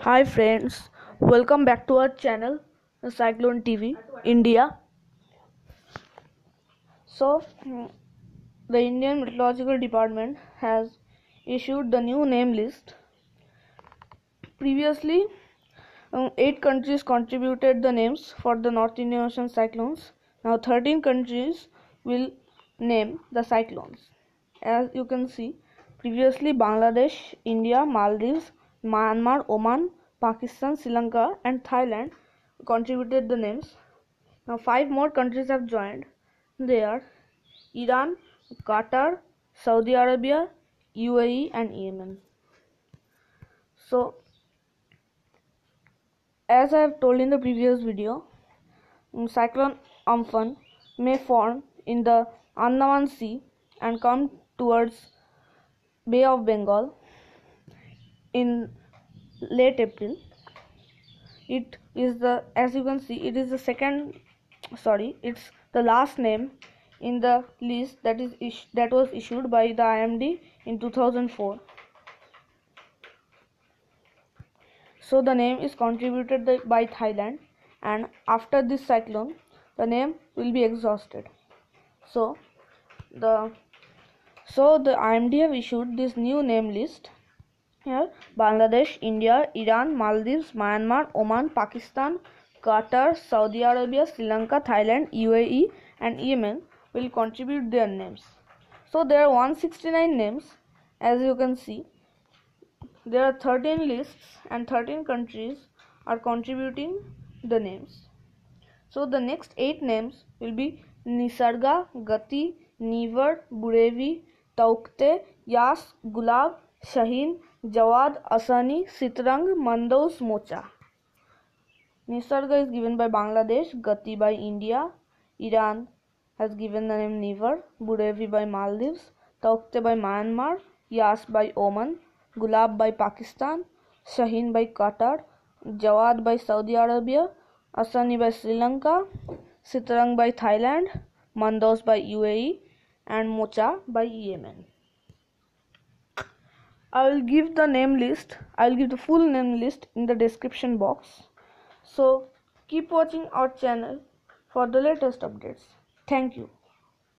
Hi friends, welcome back to our channel Cyclone TV India. The Indian Meteorological Department has issued the new name list. Previously, 8 countries contributed the names for the North Indian Ocean cyclones. Now 13 countries will name the cyclones. As you can see, previously Bangladesh, India, Maldives, Myanmar, Oman, Pakistan, Sri Lanka and Thailand contributed the names. Now 5 more countries have joined. They are Iran, Qatar, Saudi Arabia, UAE and Yemen. So as I have told in the previous video, cyclone Amphan may form in the Andaman Sea and come towards Bay of Bengal in late April. It is as you can see, it is it's the last name in the list that was issued by the IMD in 2004. So the name is contributed by Thailand, and after this cyclone the name will be exhausted. So the IMD have issued this new name list. Here Bangladesh, India, Iran, Maldives, Myanmar, Oman, Pakistan, Qatar, Saudi Arabia, Sri Lanka, Thailand, UAE and Yemen will contribute their names. So there are 169 names. As you can see, there are 13 lists and 13 countries are contributing the names. So the next 8 names will be Nisarga, Gati, Nevar, Burevi, Taukte, Yas, Gulab, Shaheen, Jawad, Asani, Sitrang, Mandos, Mocha. Nisarga is given by Bangladesh, Gati by India, Iran has given the name Nevar, Burevi by Maldives, Taukte by Myanmar, Yas by Oman, Gulab by Pakistan, Shaheen by Qatar, Jawad by Saudi Arabia, Asani by Sri Lanka, Sitrang by Thailand, Mandos by UAE and Mocha by Yemen. I will give the full name list in the description box. So keep watching our channel for the latest updates. Thank you.